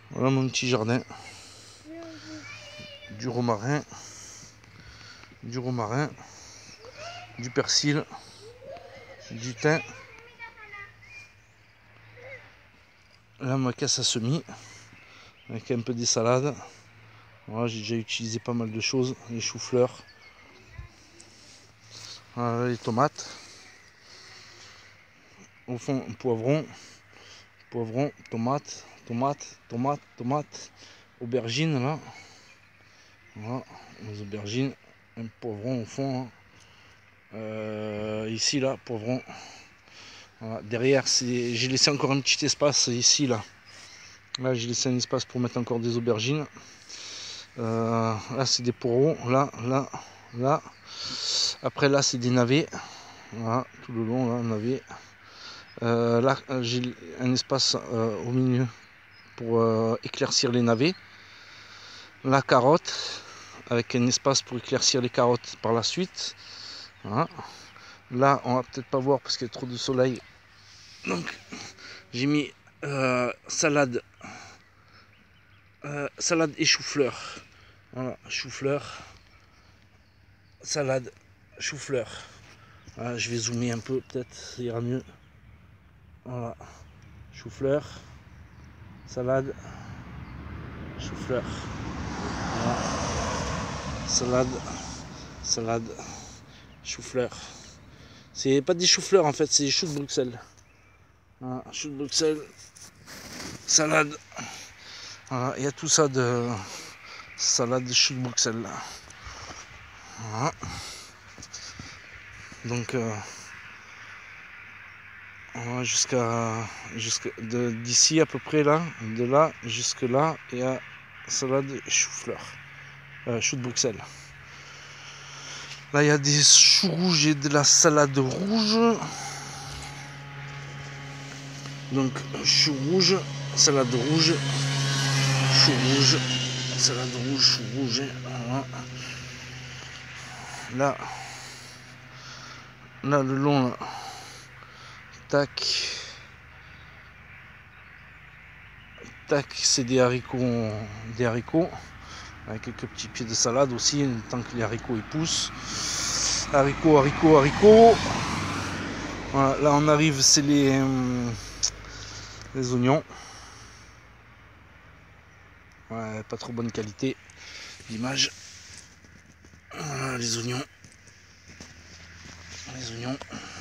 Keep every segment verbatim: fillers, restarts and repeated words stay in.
Voilà mon petit jardin. Du romarin, du romarin, du persil, du thym. Là ma caisse à semis avec un peu des salades. Voilà, j'ai déjà utilisé pas mal de choses, les choux-fleurs, voilà, les tomates. Au fond, poivron, poivron, tomate, tomate, tomate, tomate, aubergine là. Voilà, les aubergines, un poivron au fond. Hein. Euh, ici là, poivron. Voilà. Derrière, j'ai laissé encore un petit espace ici là. Là, j'ai laissé un espace pour mettre encore des aubergines. Euh, là, c'est des poireaux. Là, là, là. Après, là, c'est des navets. Voilà, tout le long, là, navet. Euh, là, j'ai un espace euh, au milieu pour euh, éclaircir les navets. La carotte, avec un espace pour éclaircir les carottes par la suite. Voilà. Là, on va peut-être pas voir parce qu'il y a trop de soleil. Donc, j'ai mis euh, salade, euh, salade et chou-fleur. Voilà, chou-fleur, salade, chou-fleur. Voilà, je vais zoomer un peu, peut-être, ça ira mieux. Voilà, chou-fleur, salade, chou-fleur. Voilà. Salade, salade, chou-fleur. C'est pas des choux-fleurs en fait, c'est des choux de Bruxelles. Voilà, choux de Bruxelles, salade. Voilà, il y a tout ça de salade de choux de Bruxelles. Voilà. Donc euh, voilà, jusqu'à jusqu'à d'ici à peu près là, de là jusque là, il y a salade chou-fleur, euh, choux de Bruxelles. Là, il y a des choux rouges et de la salade rouge. Donc, choux rouge, salade rouge, chou rouge, salade rouge, chou rouge. Voilà. Là, là, le long, là. Tac. Tac, c'est des haricots, des haricots. Avec quelques petits pieds de salade aussi, tant que les haricots ils poussent. Haricots, haricots, haricots. Voilà, là on arrive, c'est les, euh, les oignons. Ouais, pas trop bonne qualité d'image. Voilà, les oignons. Les oignons.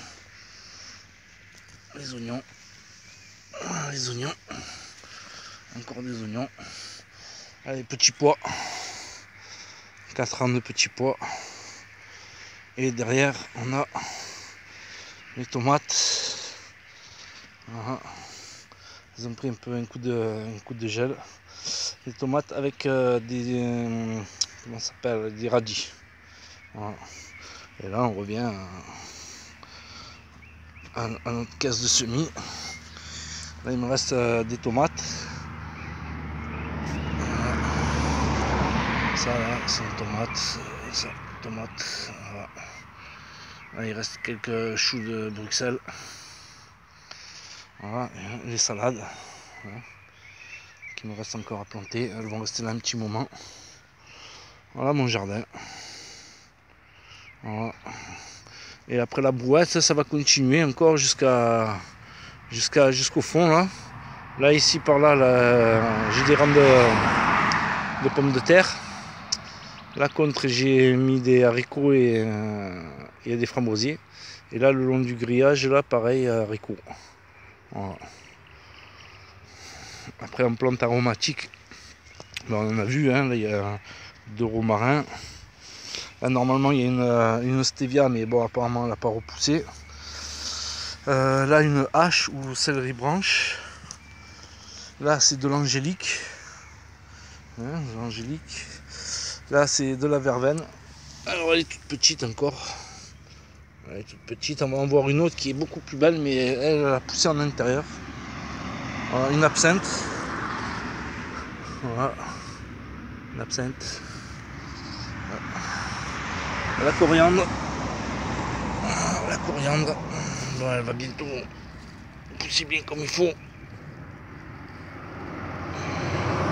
Les oignons. Voilà, les oignons. Encore des oignons. Allez, petits pois. quatre ans de petits pois. Et derrière, on a les tomates. Voilà. Ils ont pris un peu un coup de, un coup de gel. Les tomates avec euh, des, euh, comment ça s'appelle, des radis. Voilà. Et là, on revient à, à notre caisse de semis. Là, il me reste euh, des tomates. Voilà. Ça, là, c'est une tomate. Ça, tomate. Voilà. Là, il reste quelques choux de Bruxelles. Voilà, les salades. Voilà. Qui me reste encore à planter. Elles vont rester là un petit moment. Voilà mon jardin. Voilà. Et après la brouette, ça va continuer encore jusqu'à jusqu'à jusqu'au fond là. Là ici par là, là j'ai des rangs de, de pommes de terre. Là contre j'ai mis des haricots et euh, il y a des framboisiers. Et là le long du grillage là pareil haricots. Voilà. Après en plante aromatique, ben, on en a vu, hein, là il y a deux romarins. Là normalement il y a une, une stevia, mais bon apparemment elle n'a pas repoussé. Euh, là une hache ou céleri branche. Là c'est de l'angélique. Hein, de l'angélique. Là c'est de la verveine. Alors elle est toute petite encore. Elle est toute petite. On va en voir une autre qui est beaucoup plus belle, mais elle, elle a poussé en intérieur. Voilà, une absinthe. Voilà. Une absinthe. Voilà. La coriandre. La coriandre. Bon, elle va bientôt pousser bien comme il faut.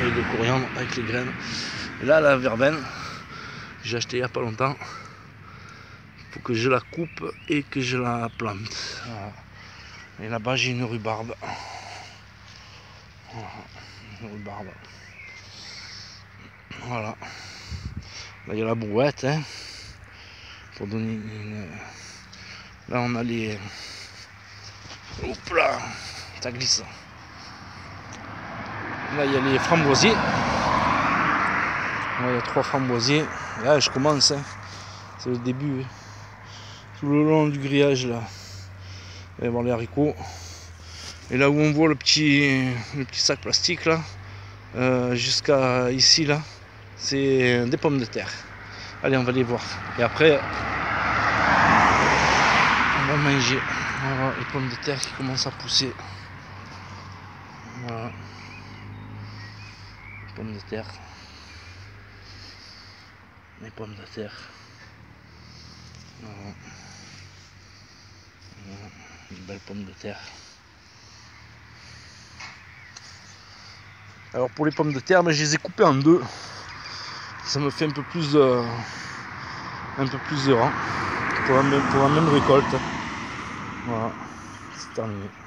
feuilles de coriandre avec les graines. Et là, la verveine, j'ai acheté il n'y a pas longtemps. Il faut que je la coupe et que je la plante. Voilà. Et là-bas, j'ai une rhubarbe. Voilà. Une rhubarbe. Voilà. Là, il y a la brouette. Hein, pour donner une... Là, on a les... Hop là, ça glisse. Là, il y a les framboisiers. Là, il y a trois framboisiers. Là, je commence. Hein. C'est le début. Hein. Tout le long du grillage, là. Il va y avoir les haricots. Et là où on voit le petit, le petit sac plastique, là, euh, jusqu'à ici, là, c'est des pommes de terre. Allez, on va les voir. Et après, on va manger. Voilà, les pommes de terre qui commencent à pousser. Voilà. Les pommes de terre. Les pommes de terre. Voilà. Voilà. Une belle pomme de terre. Alors pour les pommes de terre, ben, je les ai coupées en deux. Ça me fait un peu plus de, un peu plus de rang pour la même, pour la même récolte. Voilà, c'est terminé.